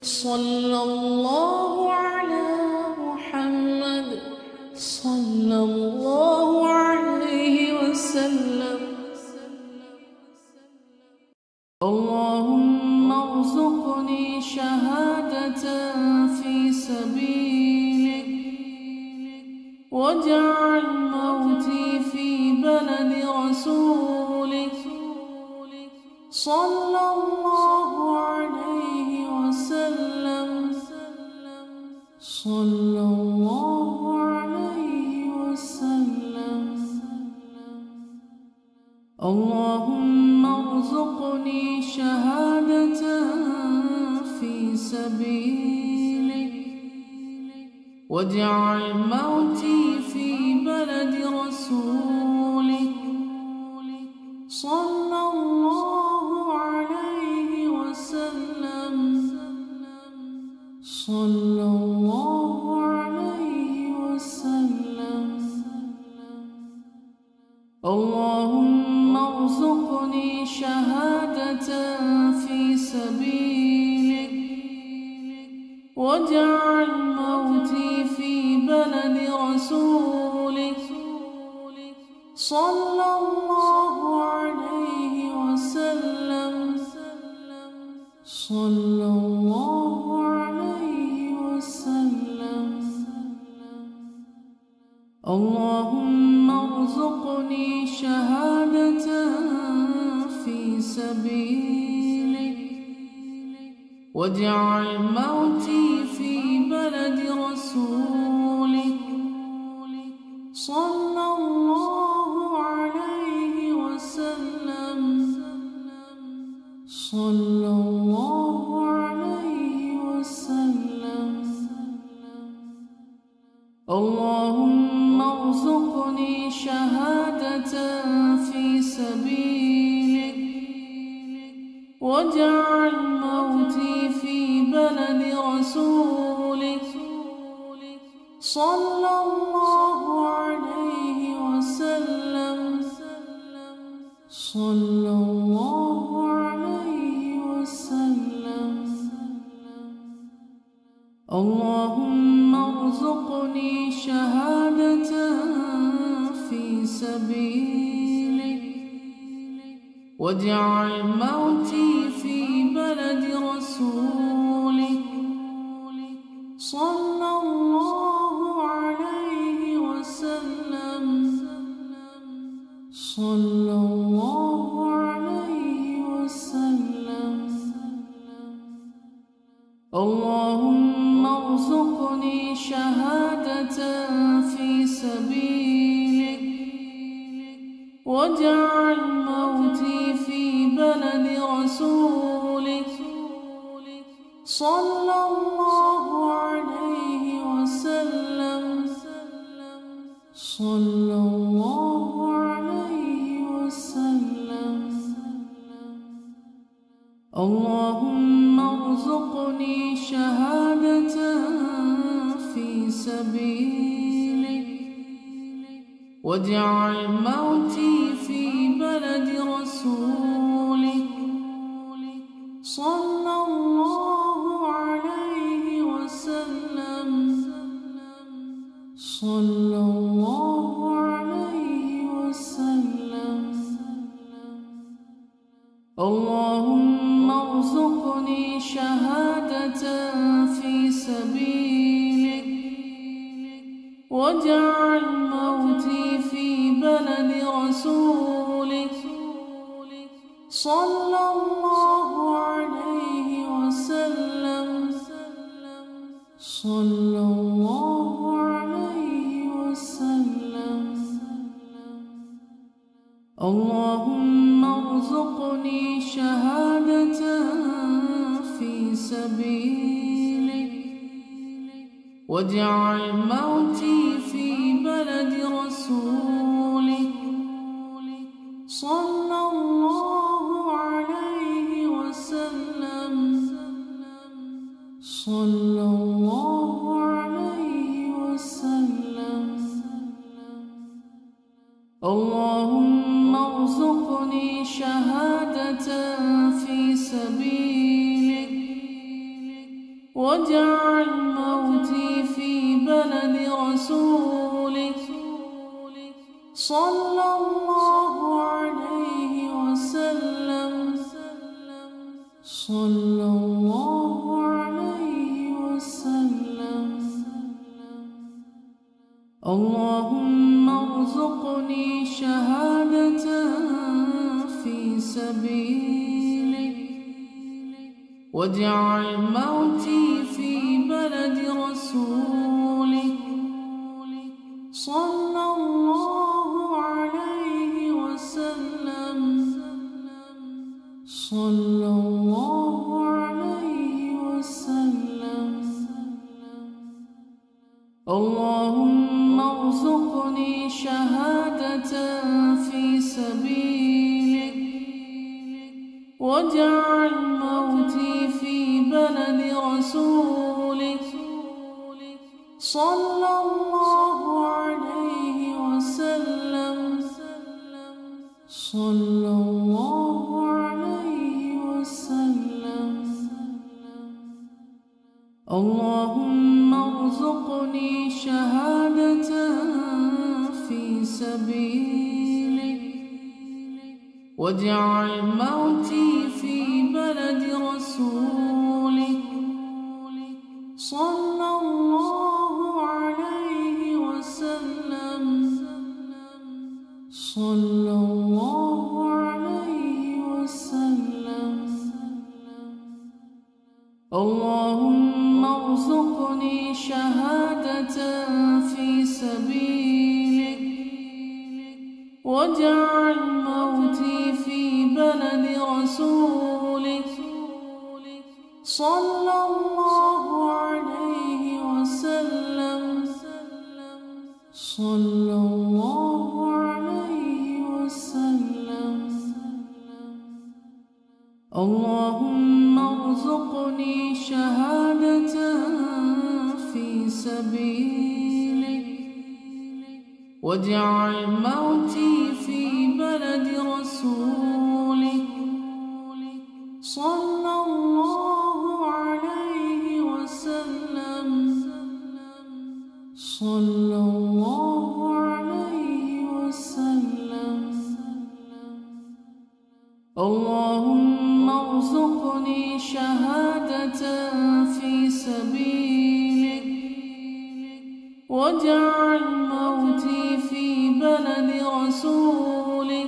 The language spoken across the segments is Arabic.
صلى الله على محمد صلى الله عليه وسلم. اللهم ارزقني شهادة في سبيلك واجعل موتي في بلد رسولك صلى الله عليه وسلم. صلى الله عليه وسلم. اللهم ارزقني شهادة في سبيلك واجعل موتي في بلد رسولك صلى الله عليه وسلم. صلى الله عليه وسلم. اللهم ارزقني شهادة في سبيلك واجعل موتي في بلد رسولك صلى الله عليه وسلم. صلى الله عليه وسلم. اللهم ارزقني شهادة في سبيلك واجعل موتي في بلد رسولك صلى الله عليه وسلم. صلى الله عليه وسلم. اللهم ارزقني شهادة في سبيلك واجعل موتي في بلد رسولك صلى الله عليه وسلم. صلى الله عليه وسلم. اللهم ارزقني شهادة في سبيلك واجعل موتي في بلد رسولك صلى الله عليه وسلم. صلى الله عليه وسلم. اللهم ارزقني شهادة في سبيلك واجعل موتي في بلد رسولك صلى الله عليه وسلم. صلى الله عليه وسلم. اللهم ارزقني شهادة في سبيلك واجعل موتي في بلد رسولك صلى الله عليه وسلم. صلى الله عليه وسلم. اللهم ارزقني شهادة في سبيلك واجعل موتي في بلد رسولك صلى الله عليه وسلم. صلى الله عليه وسلم. اللهم ارزقني شهادة في سبيلك واجعل موتي في بلد رسولك صلى الله عليه وسلم. صلى الله عليه وسلم. اللهم ارزقني شهادة في سبيلك واجعل موتي في بلد رسولك صلى الله عليه وسلم صلى الله عليه وسلم. اللهم ارزقني شهادة في سبيلك واجعل موتي في بلد رسولك صلى الله عليه وسلم صلى الله عليه وسلم. اللهم ارزقني شهادة في سبيلك واجعل موتي في بلد رسولك صلى الله عليه وسلم صلى الله عليه وسلم. اللهم ارزقني شهادة في سبيلك واجعل موتي في بلد رسولك صلى الله عليه وسلم صلى الله عليه وسلم. اللهم ارزقني شهادة في سبيلك واجعل موتي في بلد رسولك صلى الله عليه وسلم صلى الله عليه وسلم. اللهم ارزقني شهادة في سبيلك واجعل موتي في بلد رسولك صلى الله عليه وسلم صلى الله عليه وسلم. اللهم ارزقني شهادة في سبيلك واجعل موتي في بلد رسولك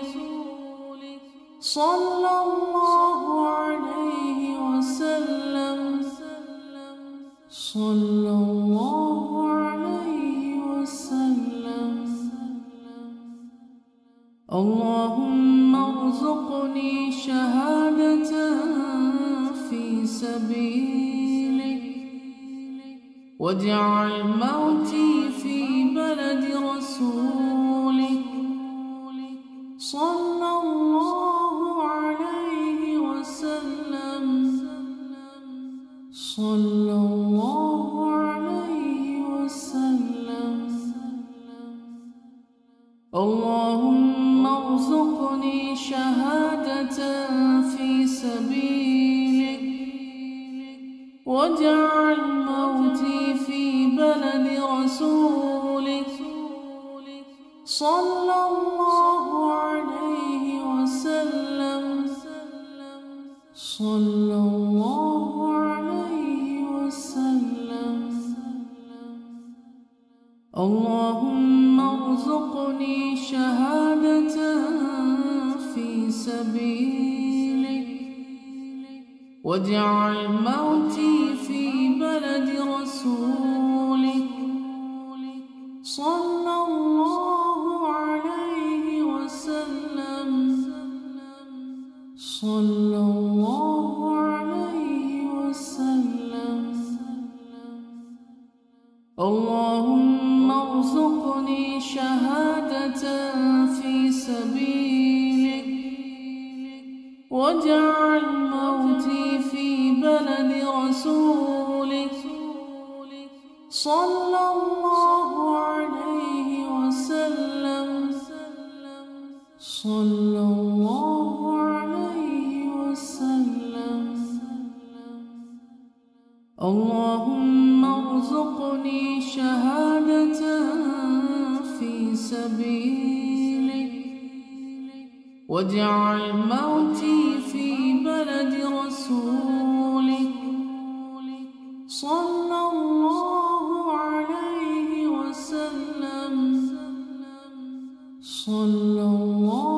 صلى الله عليه وسلم صلى الله عليه وسلم. اللهم ارزقني شهادة في سبيلك واجعل موتي في بلد رسولك صلى الله عليه وسلم صلى الله عليه وسلم. اللهم ارزقني شهادة في سبيلك واجعل موتي في بلد رسولك صلى الله عليه وسلم صلى الله عليه وسلم. اللهم ارزقني شهادة في سبيلك واجعل موتي في بلد رسولك صلى الله عليه وسلم صلى الله عليه وسلم. اللهم ارزقني شهادة في سبيلك واجعل موتي في بلد رسولك صلى الله عليه وسلم صلى الله عليه وسلم. اللهم ارزقني شهادة في سبيلك واجعل موتي في بلد رسولك صلى الله عليه وسلم صلى الله